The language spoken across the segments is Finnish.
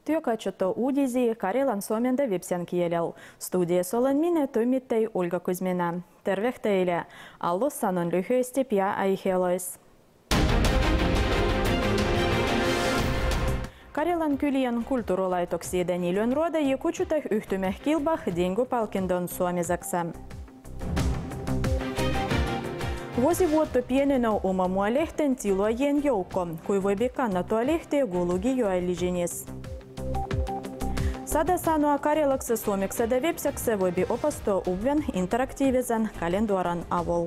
Työkatsotto uudisi Karjalan suomen websen kielellä. Studiassa olen minä toimittaja Olga Kuzmina. Terve teille. Alussa sanon lyhyesti pääaiheista. Karjalan kylien kulttuurilaitoksien ilonruodajia kutsutaan yhtymään kilpaa Dingo-palkinnon suomiseksi. Vuosivuotta pienenä omamuolehten tilojen joukko, kui voi kannattua lehteä Gulugi-joellijinis. Sada sanoa karjalaksi suomeksi ja webseksi voi opastua uuden interaktiivisen kalendoran avulla.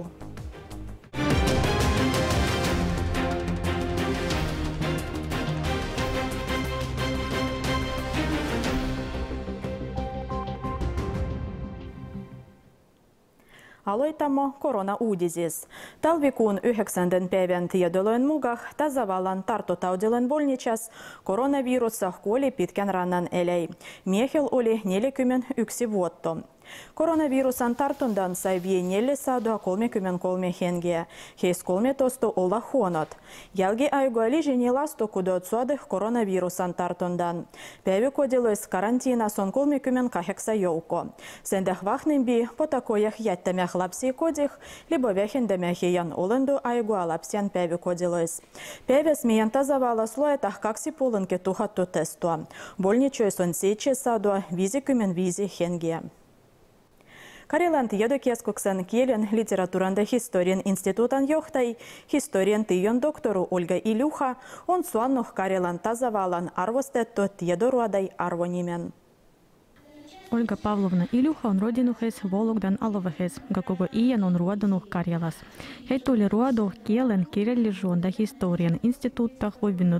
Aloitamme korona-uudisista. Talvikuun 9. päivän tiedojen mukaan tasavallan tartuntataudien volnitsas koronavirussa kuoli pitkän rannan elei. Miehellä oli 41 vuotta. Koronavirusan tartunnan sai 433 henkeä. Heistä 13 olla huonot. Jälkiaikoina lisäni lastu kudot suodeh koronavirusan tartunnan. Päiväkodiloissa karantiinassa on 38 joukko. Sen vahvempi potakoja jättämäh lapsia kodih, libo vähentämäh heidän olentoaikoa lapsien päiväkodiloissa. Päivässä meidän tasavallassa luetaan 2500 testoa. Volnitsoissa on 755 henkeä. Karjalan tiedokeskuksen kielen, literatuuran ja historian instituutin johtaja, historian tiedon doktoru Olga Iluha on suonnut Karjalan tasavallan arvostettu tiedoruodai arvonimen. Olga Pavlovna Iluha on rodinut Vologdan alueessa, joka koko iän on ruodannut Karjalassa. He tuli ruodu kielen, kirjallisuuden ja historian instituutta vuonna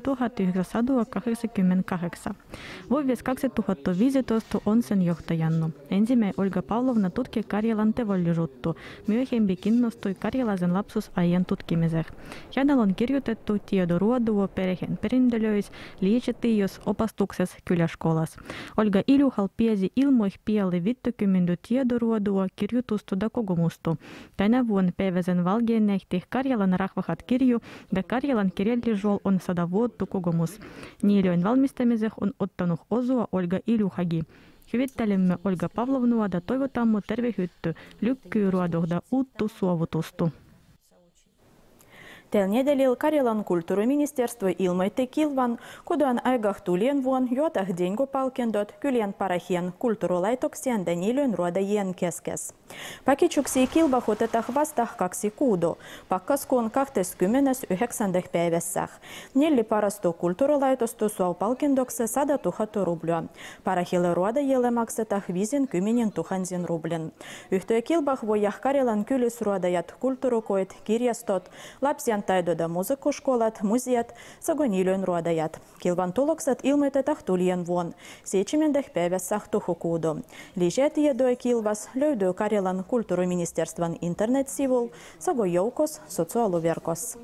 1988. Vuodessa 2015 on sen johtajana. Ensimmäinen Olga Pavlovna tutki Karjalan teollisuutta. Myöhemmin kiinnostui karjalaisen lapsuusajan tutkimiseen. Hänellä on kirjoitettu tiedoruodua perheen perintölöissä, liiketiedossa, opastuksessa, kyläskolassa. Olga Iluhal piesi ilmoih pialle 50 tiedoruodua, kirjoitusta ja kokemusta. Tänä vuonna päiväisen valgennehti Karjalan rahvahat kirju ja Karjalan kirjallisuudella on 100 vuotta kokemus. Niiden valmistamiseen on ottanut osaa Olga Iluhagi. Hyvittelemme Olga Pavlovnua ja toivotamme tervehdyttä lykkyruodoa ja uutta suovutusta. Tällä nedäljällä Karjalan kulttuuriministeriö ilmoitti kilvan, kuten aigah tulien vuonna jotain Dingo-palkindot kylien parahien kulttuurilaitoksien ja niiden ruodajien keskes. Pakitsuksia kilva otetaan vasta 2 kuukautta, pakkaskuun 29. päivässä. 4 parasta kulttuurilaitosta suo palkindoksi 100 000 rublia. Parahille ruodajille maksetaan 50 000 rublin. Yhtyä kilvah voi Karjalan kylisruodajat, kulttuurikoit, kirjastot, lapsien taido- ja musiikkoskolat, museot sekä niiden ruodajat. Kilvan tulokset ilmoitetaan tulien vuonna 7. päivässä toukokuuta. Lisää tietoja kilvas löytyy Karjalan kulttuuriministeriön internetsivuilla sekä joukossa sosiaaliverkossa.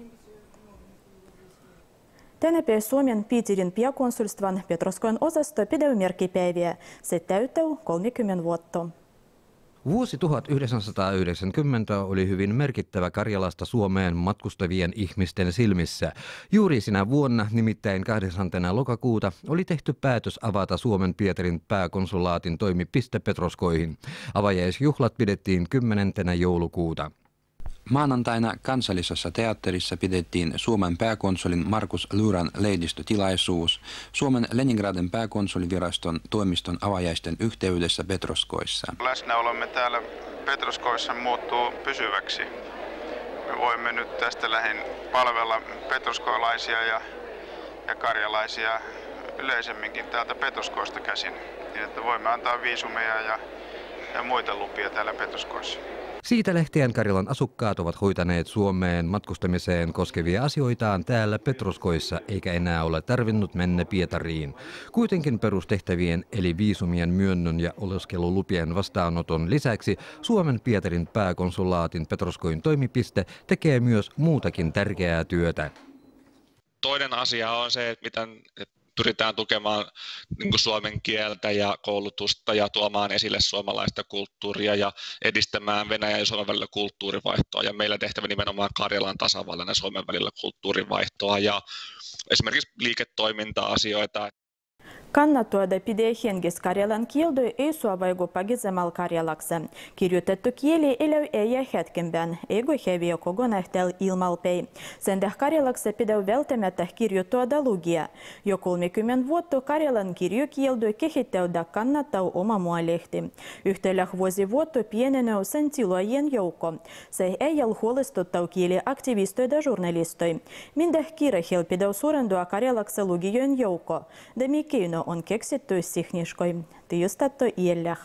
Tänäpä Suomen Pietirin pääkonsulstvan Petroskoin osasto pidäy merkkipäiviä. Se täyttää 30 vuotta. Vuosi 1990 oli hyvin merkittävä Karjalasta Suomeen matkustavien ihmisten silmissä. Juuri sinä vuonna, nimittäin 8. lokakuuta, oli tehty päätös avata Suomen Pietarin pääkonsulaatin toimipiste Petroskoihin. Avajaisjuhlat pidettiin 10. joulukuuta. Maanantaina Kansallisessa teatterissa pidettiin Suomen pääkonsulin Markus Lyran lehdistötilaisuus Suomen Leningradin pääkonsuliviraston toimiston avajaisten yhteydessä Petroskoissa. Läsnäolomme täällä Petroskoissa muuttuu pysyväksi. Me voimme nyt tästä lähin palvella petroskoilaisia ja karjalaisia yleisemminkin täältä Petroskoista käsin, niin että voimme antaa viisumeja ja muita lupia täällä Petroskoissa. Siitä lähtien Karjalan asukkaat ovat hoitaneet Suomeen matkustamiseen koskevia asioitaan täällä Petroskoissa, eikä enää ole tarvinnut mennä Pietariin. Kuitenkin perustehtävien eli viisumien myönnön ja oleskelulupien vastaanoton lisäksi Suomen Pietarin pääkonsulaatin Petroskoin toimipiste tekee myös muutakin tärkeää työtä. Toinen asia on se, että miten pyritään tukemaan suomen kieltä ja koulutusta ja tuomaan esille suomalaista kulttuuria ja edistämään Venäjän ja Suomen välillä kulttuurivaihtoa. Ja meillä tehtävä nimenomaan Karjalan tasavallan ja Suomen välillä kulttuurivaihtoa ja esimerkiksi liiketoiminta-asioita. Kannatuoda pidee hengis karjalan kieltoi ei suovaigu pagizemal karjalakse. Kirjoitettu kieli eläy ei hetkenbän, eigu hevio kogonahtel ilmalpei. Sen karjalakse pideu välttämättä kirjoituoda lugia. Jo 30 vuotta karjalan kirjokieltoi kehitteuda kannattau oma muolehti. Yhtellä vuosi vuotta pieneneu sen tilojen joukko. Se ei ole huolestuttau kieli aktivistoida journalistoi. Minkä kirjahil pideu suurendua karjalakse lugijojen joukko. Demi on keksitty sihniskoi. Tiistattu iällään.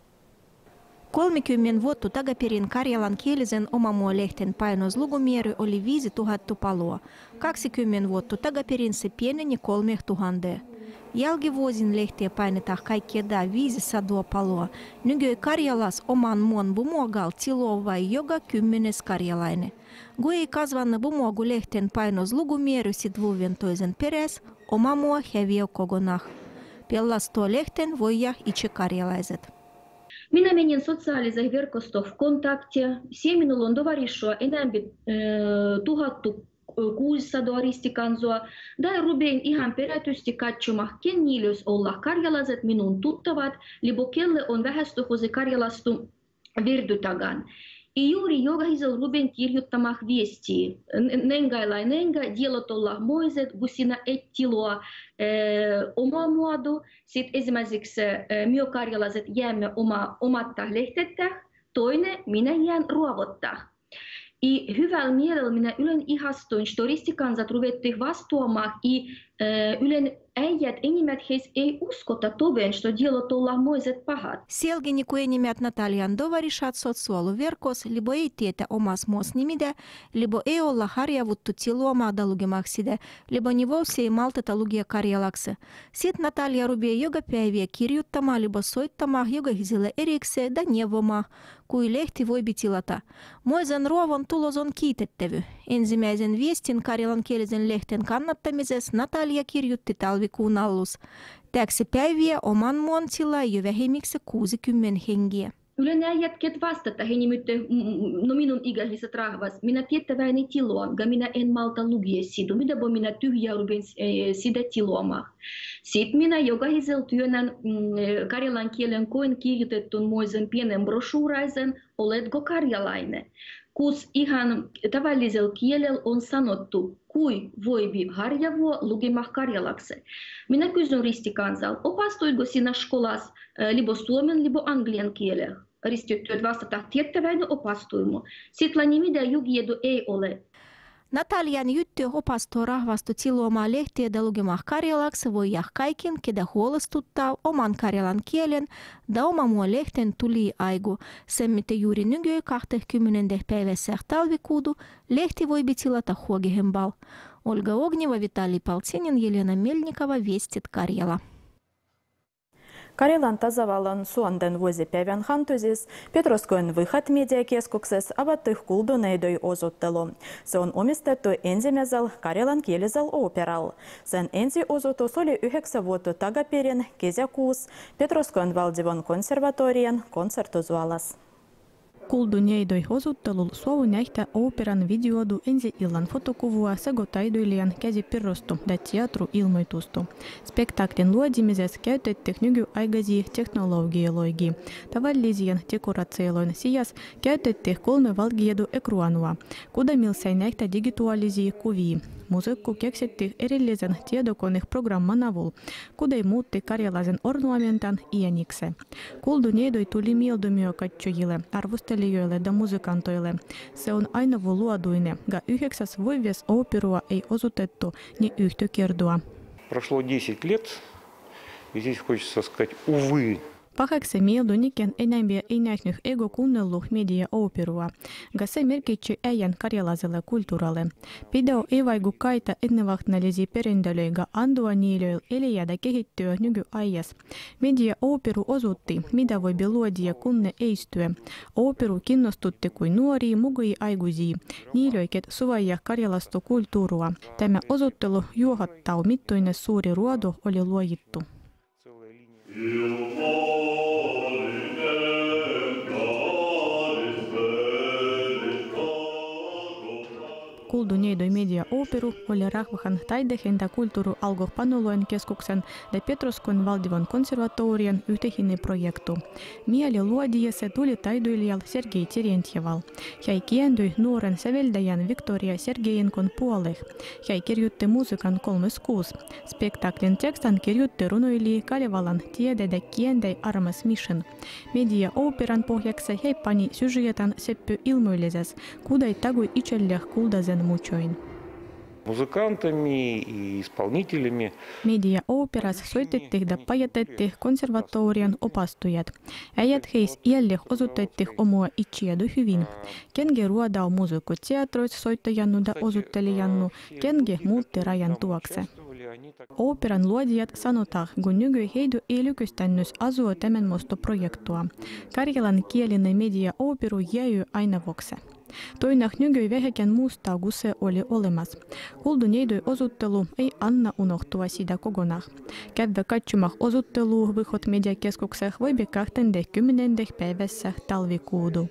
30 vuotta takaperin karjalankielisen omamuolehten painoslukumäärä oli 5000 paloa. 20 vuotta takaperin se pieneni 3000. Jälkivuosin lehtiä painetaan kaikkiaan 500 paloa. Nyky Karjalas oman muon bumogal tilovai joka 10 karjalainen. Kun ei kasvanut bumogulehten painoslukumäärä sit vuoden toisen peräs, oma muo häviö kokonaan. Pelastua lehten voija itse karjalaiset. Minä menin sosiaaliseen verkostoon kontaktia. Siellä minulla on tovarissoa enemmän 1600 ristikansoa. Da rupein ihan perätysti katsomaan, ken niillä olla karjalaiset minun tuttavat, libo kelle on vähästuhuisi karjalastu verdytagan. I juuri jokaisella rupein kirjoittamaan viestiä. Nenga dielotolla moiset, kun sinä et tiloa oma muodo. Sitten esimerkiksi me karjalaiset jäämme omatta lehtettä. Toinen, minä jään ruovottaa. I hyvällä mielellä minä ylen ihastuin, että ristikansat ruvettiin vastuamaan. Ylen äijät enimmät heistä ei uskota toven, että dielot ollaan moiset pahat. Sielläkin kun enimmät Natalian tovarishat sosiaaliverkos, libo ei tietä omas muos nimide, libo ei olla harjavuttu tiluomaada lukemakside, libo nivolsi ei malteta lukia karjalakse. Sitten Natalia rupeaa joka päivä kirjoittamaan, libo soittamaan jokaiselle erikseen da neuvomaan, kui lehti voi tilata. Moisen ruovon tulos on kiitettävy. Ensimmäisen viestin karjalankielisen lehten kannattamisessa Natalia kirjoitti talvikuun alussa. Täksi päiviä oman muon tilaa jo vähemmiksi 60 hengiä. Ylen äijät ket vastata, he nimittäin minun ikäiset rahvas. Minä tiettäväni tiloan, ga minä en malta lugia sidu. Mitä voi minä tyhjää rupin sitä tiloamaan. Sitten minä jokaisella työnän karjalan kielen koen kirjoitetun moisen pienen brosuuraisen, oletko karjalainen. Kus ihan tavallisella kielellä on sanottu, kui voibi harjavua lukemaan karjalaksi. Minä kysyn ristikansalta, opastuiko sinä skolassa libo suomen, libo anglian kielellä? Ristityöt vastata, tiettäväinen opastuimu. Sitten nimitä jugiedu ei ole. Natalian juttu opastuu rahvastu tiluomaa lehtiä da lukemaan karjalaksi voi kaiken, ketä huolestuttaa oman karjalan kielen da oma muo lehten tuli aigu. Sen mitä juuri nykyään 20. päivässä talvikuudu lehti voi tilata huogihembal. Olga Ogneva, Vitali Paltsinin, Jelena Melnikova, Viestit Karjala. Karjalan tasavallan suonden vuosipäivän hantusis Petroskoin Vyhat mediakeskuksessa avattu kulduneidoi osoittelu. Se on omistettu ensimmäisellä karjalankielisellä operalla. Sen ensiosoitus oli 9 vuotta takaperin kesäkuussa Petroskoin Valdivon konservatorian konsertosuolassa. Kulduneidoi osoittelulla suovu nähdä operan videoidu ensi illan fotokuvua sekä taidoilijan käsipirrostu ja teatruilmoitustu. Spektaklin luodimisessa käytettiin nykyaikaisia teknologioita. Tavallisien dekoratioiden sijassa käytettiin 3 valgiedu-ekranua, kudamilla sai nähdä digitaalisia kuvia. Musiikku keksittiin erillisen tiedokoneprogramman avulla, kudai muutti karjalaisen ornamentan iäniksi. Kulduneidoi tuli mieldymiä katsojille, arvostelijoille ja musikantoille. Se on aina luoduinen, ja 9 vuodes operua ei osoitettu niin yhtä kertaa. Прошло 10 лет, и здесь хочется сказать, увы. Pahaksi mieluunikin enemmän ei nähnyt ego kuunnellut media-operua, ja se merkitsi äijän karjalaiselle kulttuurille. Pidäo ei vaiku kaita ennenvahtnallisia perintölöitä andua niille eliädä kehittyä nykyajassa. Media-operu osoitti, mitä voi luodia kunne eistyä. Operu kiinnostutti kuin nuoria mugui aikuisia, niille, ket suvaija karjalasta kulttuurua. Tämä osoittelu juohattaa, mittoinen suuri ruodo oli luojittu. kuuldu neidoi media-ooperu oli rahvahan taidehen ja kulttuuru algopanoloen keskuksen ja Petroskoin valdivan konservatorian yhteinen projektu. Mieli luodiessa tuli taidoilijal Sergei Terentjeval. Hän kiendyi nuoren säveltäjän Viktoria Sergejenkon puolelle. Hän kirjoitti musiikan 36. Spektaklin tekstan kirjoitti runoilija Kalevalan tiede ja kiendei Armas Mishin. Media-ooperan pohjaksi hän pani syžietan Seppy ilmoillisessa, kudai tagui itselle kuldaisen muchoin. Музыкантами и исполнителями. Media-ooperas soitettiin ja pajatettiin konservatorian opastujat. Äijät heis iälle osoitettiin omaa itseädy hyvin. Kengi ruodau musiikkoteatroissa soittajannu ja osuttelijannu, kengi muutti rajan tuokse. Ooperan luodijat sanotaan, kun nyky heidu ei lykystännys asua tämänmoista projektua. Karjalan kielinen media-ooperu jäi aina vokse. Toinah nyky vähäkään muusta kuin se oli olemassa. Kuuldu neidoi osuttelu ei anna unohtua sitä kokonaan. Käydä katsomah osuttelua Vyhot mediakeskuksessa voi 20. päivässä talvikuudu.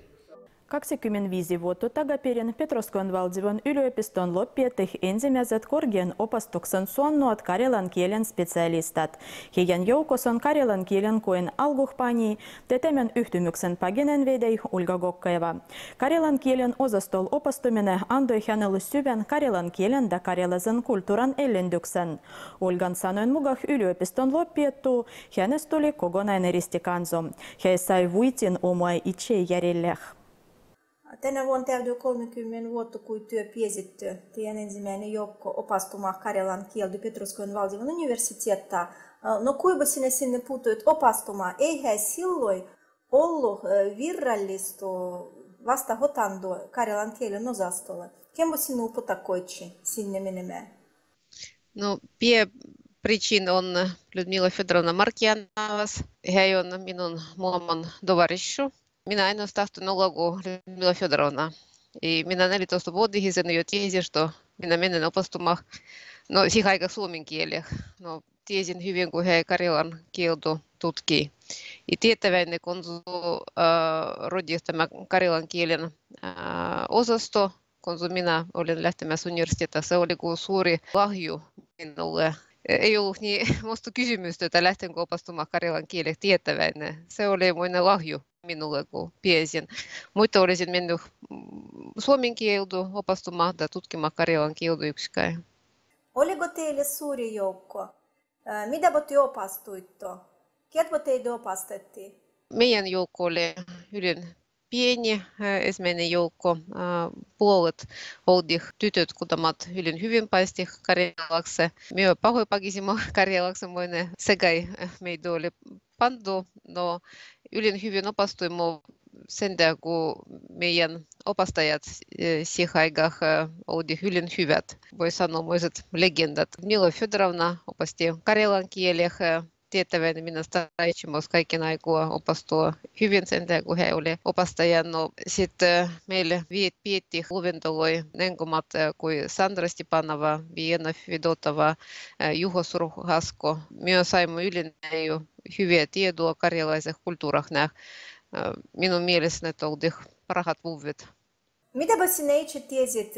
25 vuotta takaperin Petroskoin valdivan yliopiston loppietih ensimmäiset korkean opastuksen suonnuat karjalan kielen spesialistat. Heidän joukossa on karjalan kielen koen alkuhpani ja tämän yhtymyksen paginenvedei Olga Gokkaeva. Karjalan kielen osastol opastuminen antoi hänelle syvän karjalan kielen ja karjalaisen kulttuuran ellendyksen. Olgan sanoen mukaan yliopiston loppiettu hänestä tuli kokonainen ristikanso. Hän sai vuitin omaa itse järjelle. Tänä vuonna täytyy 30 vuotta, kun työ piesitty. Teidän ensimmäinen joukko opastumaan karjalan kieltä Petroskoin valdivan universiteettaa. No kuinka sinne puutuit opastumaan? Eihän silloin ollut virallista vasta hotantua karjalan kielen osastolla. Kemmo sinua potakoitsi sinne menemään? No, Причина on Людмила Федоровна Маркьяновas. Hän on minun muomon tovarissu. Minä ainoastaan nologu Людмила Федоровна. И minä 14-vuotiaisen jo tiesin, että minä menen opastumaan siihen aikaan suomen kielellä. No, tiesin hyvin, kun he karjalan kieltä tutkii. Ja tietäväinen, kun rodin tämä karjalan kielen osasto, kun minä olin lähtemässä universiteettiin, se oli kuin suuri lahju minulle. Ei ollut niin musta kysymystä, että lähtenkö opastumaan karjalan kielellä tietäväinen. Se oli moinen lahju minulle, kun piesin. Muita olisin mennyt suomen kieltä opastumaan tai tutkimaan karjalan kieltä yksikään. Oliko teille suuri joukko? Mitä te opastuitte? Ketä teitä opastettiin? Meidän joukko oli hyvin pieni, ensimmäinen joukko. Puolet oli tytöt, kutomat hyvin paisti karjalaksi. Me pahoipakisimme karjalaksi, moinen sekai meitä oli pantu. No, hyvin opastuimme sen takia, kun meidän opastajat siihen aikaan oli hyvin hyvät. Voi sanoa moiset legendat. Ludmila Fedorovna opasti karjalan kielellä. Tietäväinen minä staraitsimus kaiken aikaa opastua hyvin sen takia, kun he oli opastajia. No, sitten meille vietti luventoja nenkomat kuin Sandra Stepanova, Viena Fedotova, Juho Surhasko. Me saimme hyviä tietoa karjalaisesta kulttuurista. Minun mielestäni ne olivat parhaat vuodet. Mitä sinä itse tiesit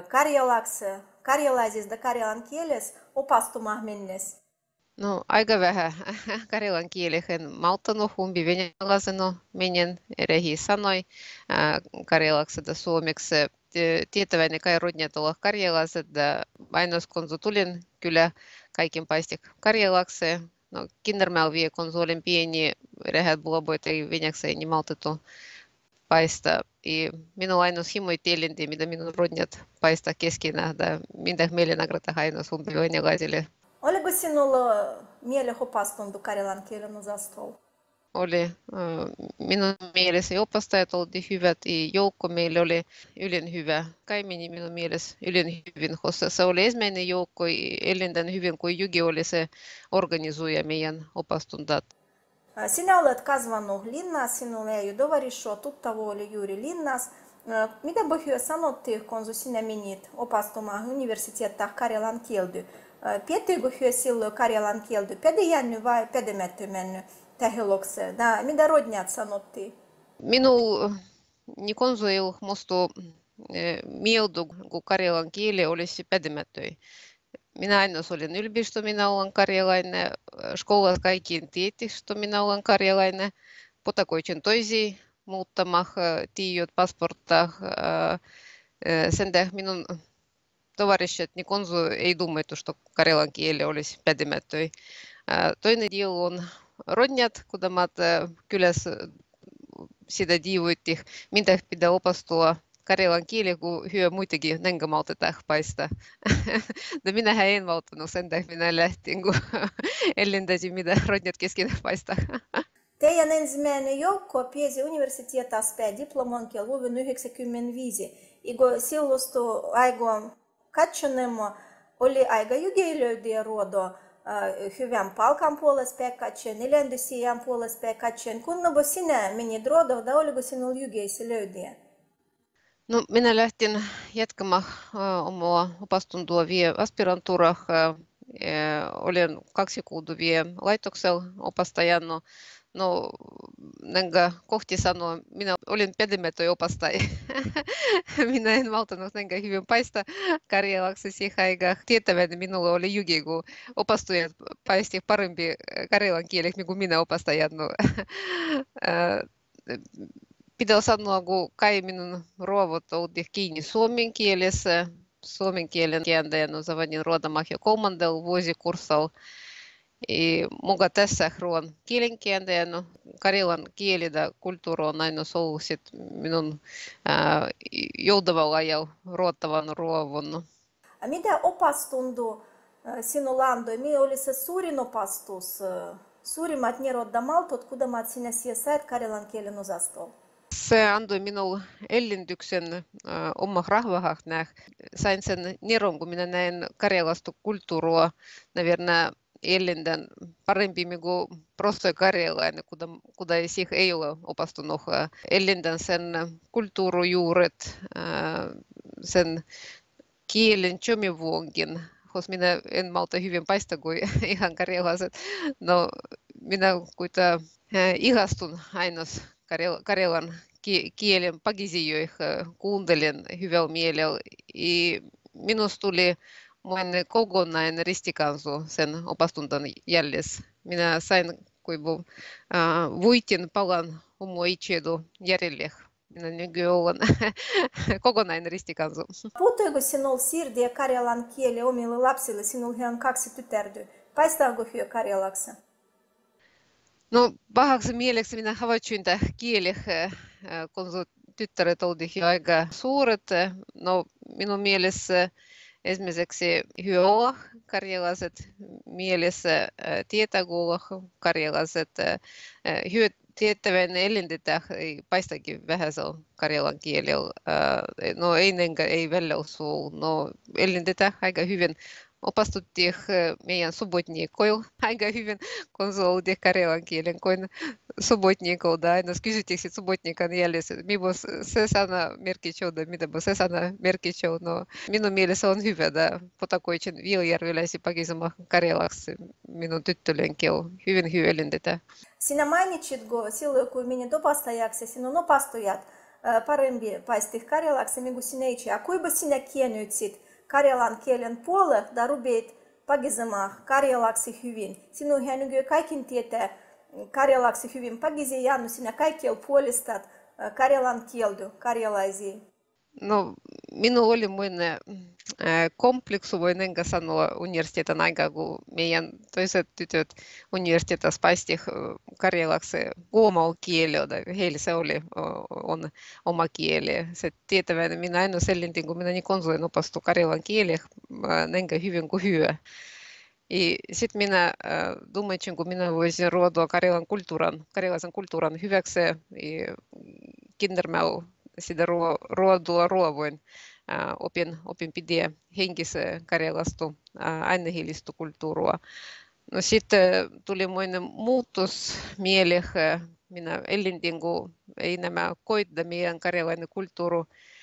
karjalaisesta karjalan kielessä opastumaan mennessä? No, aika vähän karjalan kielehen malttanut humpi venäläisenä menen eri sanoi karjalaksi ja suomeksi. Tietäväinen kai rodnjat olla karjalaiset, ainoastaan kun tulin kyllä kaiken paisti karjalaksi. No, kindermällä vielä kun olin pieni, rehat bloboita ei venäksi ei niin maltettu paista. Minulla ainoastaan himoi tielinti, mitä minun rodnjat paistaa keskenään, mitä meille nagrata ainoastaan humpi venäläisille. Oliko sinulla miele opastunut karjalan kielen osastolla? Oli. Minun mielestä opastajat olivat hyvät ja joukko meillä oli ylen hyvä. Kaikki minun mielestä ylen hyvin, koska se oli ensimmäinen joukko elintään hyvin, kun Jugi oli se organisoija meidän opastuntat. Sinä olet kasvanut linnassa, sinulla ei ole tovarissoa, tuttava oli juuri linnassa. Mitä voi sanoa, kun sinä menit opastumaan universiteettiin karjalan kieltä? Piettiinkö he silloin karjalan kieltä pedijännyt vai pedemättä mennyt tähdelokse? Mitä rodnjat sanottiin? Minun konsuil musta mieldu, kun karjalan kieli olisi pätemätön. Minä aina olin yliopisto, minä olen karjalainen, skoulassa kaikkiin tietysti, että minä olen karjalainen, potakoitsin toisiin muuttamaan tiedot, pasporttaa. Sen tähden minun tovarisset niin konsu ei думают, että karjalan kieli olisi pätemätön. Toinen deal on rodnjat, kun kylässä sitä diivuitti, mitä pitää opastua karjalan kieli, kun hyö muitakin nengamalta paista. Minähän en valtanut sen tähden, minä lähtin, kun ellintäisin, mitä rodnjat kesken paistaa. Teidän ensimmäinen joukko piesi universiteetassa diplomon vuonna 1995. Igo silloista aika katsoneemo oli aika jugeilöiden ruodo hyvän palkan puolesta katsoen, neljändysiän puolesta katsoen. Kunnabo sinä menit ruodo, da oliko sinulla jugeisi löydiä? No, minä lähtin jatkamaan omaa opastuntoa vielä aspirantuurah. Olin 2 kuukautta vielä laitoksella opastajana. No, nenga kohti sanoa, minä olin pätemätön opastaja. Minä en valtanut nenga hyvin paista karjalaksi siihen aikaan. Tietävän minulla oli jugi, kun opastujat paisti parempi karjalan kieleksi kuin minä opastajan. Pitää sanoa, kun kai minun ruovot oltiin kiinni suomen kielessä. Suomen kielen kääntäjän savanin ruodamaan jo 3. vuosikurssalla. Muga tässä ruoan kielenkääntäjänä. Karjalan kieli ja kulttuuri on aina ollut minun joutavalla ajalla ruottavan ruovon. Mitä opastunto sinulla antoi? Mikä oli se suurin opastus? Suurimmat neroddamaltot, kudamat sinä sait karjalan kielen osastolla? Se antoi minulle ellintyksen oma rahvahah. Sain sen neron, kun minä näin karjalasta kulttuuria. Naverna ellintän parempi kuin prosto karjalainen, kuda ei ole opastunut. Ellintän sen kulttuurijuuret, sen kielen chomivuonkin. Jos minä en malta hyvin paista kuin ihan karjalaiset. No, minä kuitenkin ihastun aina karjalan kielen pagisijoihin, kuuntelen hyvällä mielellä. Minusta tuli kokonainen ristikansu sen opastuntan jäljessä. Minä sain kuinka voitin palan omaa itseäni järjelle. Minä nykyään olen kokonainen ristikansu. Puhuuko sinulla siirdiä karjalan kieli omille lapsille? Sinulla on 2 tytärtä. Paistaako hyö karjalaksi? No, pahaksi mieleksi minä havaitsin tämän kieli, kun tyttäret olivat jo aika suuret. No, minun mielessä esimerkiksi hyö olla karjalaiset mielessä tietää olla karjalaiset. Hyö tietävän ellintetään paistakin vähän se karjalan kielellä. No, ei välillä osuu. No, ellintetään aika hyvin. Opastuttiin meidän sobotnikoilla aika hyvin, kun se oli karjalan kielen kuin sobotnikolla. Aina kysyttiin sobotnikan jäljessä, mitä se sana merkitsee, mitä se sana merkitsee. No, minun mielestä on hyvä, että potakoitsin Viljärveläisi pakisamaan karjalaksi minun tyttölönkin on hyvin hyödyntetään. Sinä mainitsit, kun silloin kun menit opastajaksi, sinun opastujat parempi paisti karjalaksi, niin kuin sinä itse. Kuinka sinä kiennytsit karjalan kielen puolella da rubeit pagisamaan karjalaksi hyvin? Sinunhan nykyään kaikin tietää karjalaksi hyvin pagisia, ja sinä kaikkialla puolistat karjalan kieltä karjalaisia. No, minulla oli moinen kompleksu, voin enkä sanoa universiteetin aikaa, kun meidän toiset tytöt universiteetissa paisti karjalaksi omalla kielellä. Heillä se on oma kieli. Se tietävän, minä aina sellintin, kun minä niin konsulen opastu karjalan kieli, enkä hyvin kuin hyö. Sitten minä думаю, kun minä voisin ruotua karjalaisen kulttuuran hyväksi, kindermällä sitä ruovoin opin pidä henkisen karjalasta aineellista kulttuuria. No sitten tuli moinen muutos mieleen. Minä ellintin, kun ei nämä koita meidän karjalainen kulttuuri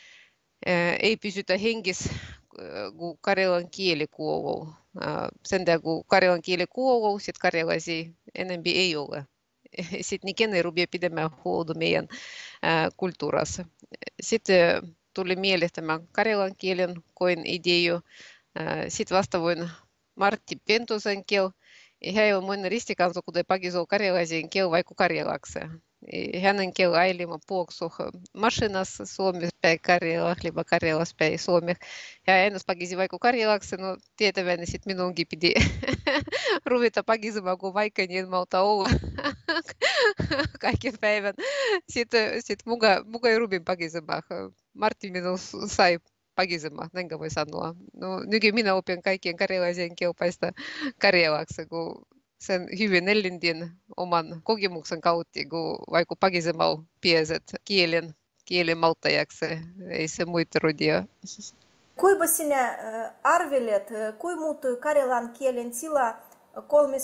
ei pysytä henkissä, kun karjalan kieli kuuluu. Sen takia, kun karjalan kieli kuuluu, sitten karjalaisia enemmän ei ole. Sitten niken ei rupea pidemään huolta meidän kulttuurassa. Sitten tuli mieleen tämä karjalan kielen koin idea. Sitten vastavoin Martti Pentosen kiel. Hän on monen ristikansa, kuten pakiso karjalaisen kiel vaikka karjalaksi. Hänen kiel ailima puoksu masinassa Suomessa päin Karjalassa, liba Karjalassa päin Suomessa. Ja ennäs pakisi vaikka karjalaksi, no tietäväni sitten minunkin piti ruveta pakisemaan, kun vaikka niin malta olla kaiken päivän. Sitten muka ei ruvin pakisemaan. Martti minun sai pakisemaan, näinkö voi sanoa. No nyky minä opin kaikkien karjalaisen kielpaista karjalaksi, kun sen hyvin elintien oman kokemuksen kautta, kun vaikka pakisemalla pieset kielen malttajaksi, ei se muita rodia. Kuinka sinä arvelet, kuinka muuttui karjalan kielen tila 30-25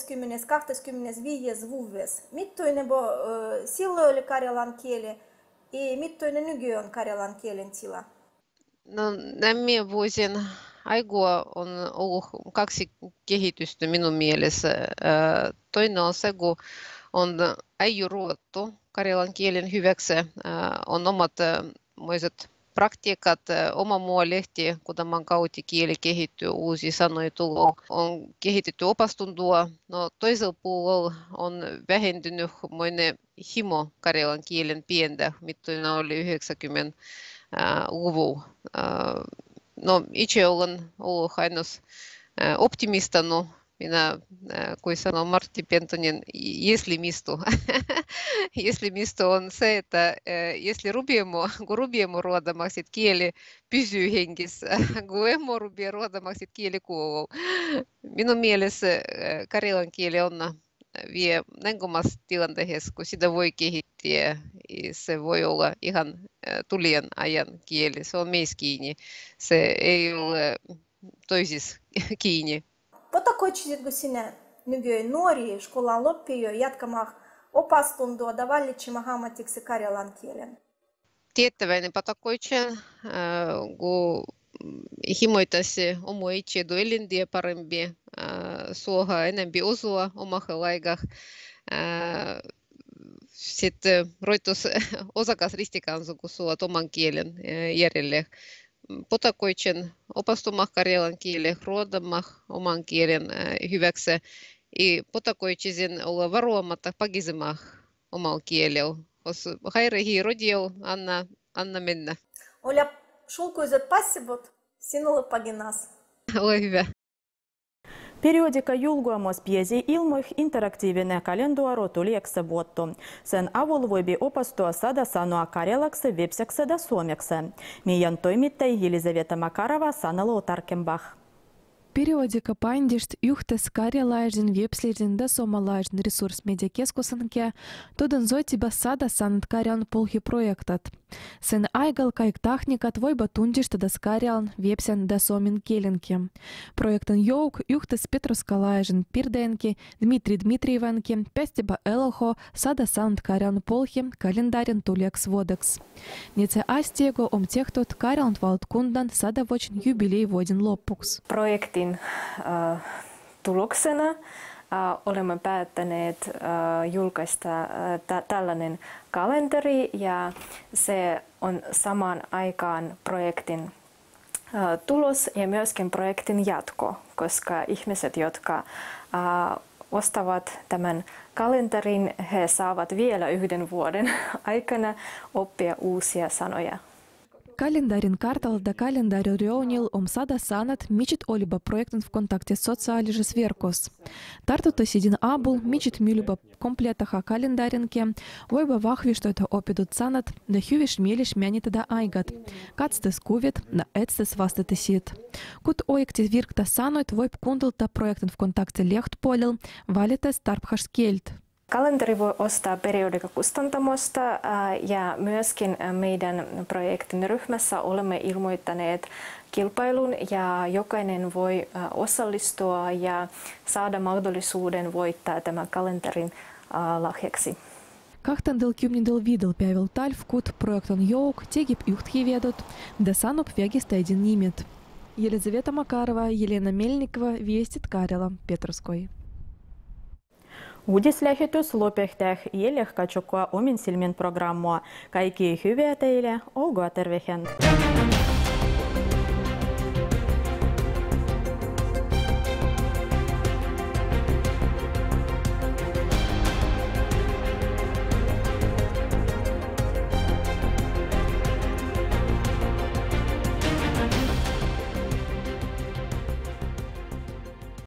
vuodessa? Mittoinen silloin oli karjalan kieli ja mittoinen nykyään karjalan kielen tila? No nämä vuosien aikua on ollut kaksi kehitystä minun mielessä. Toinen on se, kun on ruottu karjalan kielen hyväksi. On omat praktiikat, oma muolehti, kun tämän kautta kieli kehittyy, uusi sanoja tulo. On kehitetty opastuntua. No toisella puolella on vähentynyt moinen himo karjalan kielen pientä, mittoina oli 90-luvun. No itse olen ollut aina optimistana. Minä, kun sanon Martti Pentonen, jesli on se, että kun rubiemo ruodamaksi, että kieli pysyy hengissä, kun emme rubia ruodamaksi, että kieli kuuluu. Minun mielestä karjalan kieli on vie näinkomassa tilanteessa, kun sitä voi kehittää. Se voi olla ihan tulien ajan kieli. Se on meissä kiinni. Se ei ole toisissa kiinni. Potakoitsitko sinä nykyään nuoria skolan loppijoja jatkamaan opastuntoa ja valitsemaan ammatiksi karjalan kielen? Tiettäväinen potakoitsen, kun himoitaisi omaa itseäni elintiä parempi, suoha enemmän osaa omassa laikassa. Sitten roitus osakas ristikansa, kun suot oman kielen järjelle. Potakoitsen opastumaan karjalan kielen, ruodamaan oman kielen hyväksi. Potakoitsen olla varoamatta pakisemaan omalla kielellä. Jos häiriöitä rodialla, anna mennä. Oля, sulkuiset passivot sinulle paginas. Ole hyvä. Periodika julguamos piesi ilmoih interaktiivinen kalenduaro tulieksi vuottu. Sen avulla voi opastua sada sanoa karjalaksi, vepseksi ja suomeksi. Meidän toimittaja Елизавета Makarova sanoo tarkempaa. Periodika paindist yhtes karjalaisen, vepsleisen ja suomalaisen resursmediakeskusenke toden zoitiba sada sanat karjalan polhiprojektat. Sen aikal kaik tahnikat voiba tunnistada karjalan, vepsen ja suomen kielenke. Projektan jouk yhtes petroskalaisen pirdenke Dmitri Dmitrievanke pestiba eloho sada sanat karjalan polhi kalendarin tuliaks vuodeks. Nitse astiego tehtot karjalan valtkundan 100-vuoden jubilei vuoden loppuksi. Projektin tuloksena olemme päättäneet julkaista tällainen kalenteri ja se on samaan aikaan projektin tulos ja myöskin projektin jatko, koska ihmiset, jotka ostavat tämän kalenterin, he saavat vielä 1 vuoden aikana oppia uusia sanoja. Kalendarin kartalla ja kalendarin reunil sada sanat, mičit oliba projektin vkontakte sociaalisessa verkossa. Tartuttasidin abul mičit myliba kompletaha kalendarinke, voiba vahvistoida opidut sanat ja hyviš mieliš menitada aigat, katstes kuvit ja etstes vastatesit. Kut oikeasti virkta sanoit voib kuuntelta projektin vkontakte lehtpuolella valitas tarphas kielt. Kalenteri voi ostaa periodikakustantamosta ja myöskin meidän projektin ryhmässä olemme ilmoittaneet kilpailun ja jokainen voi osallistua ja saada mahdollisuuden voittaa tämän kalenterin lahjaksi. 25. päivällä talvkut projektin jouk tegib yhteenvedot ja sanop vägistä edin nimet. Елизавета Makarova, Елена Melnikova, Viestit Karjala, Petroskoi. Uudislähetys lopehtää jäljellä katsokua omin silmin programmoa. Kaikki hyviä teille, olkaa tervehend!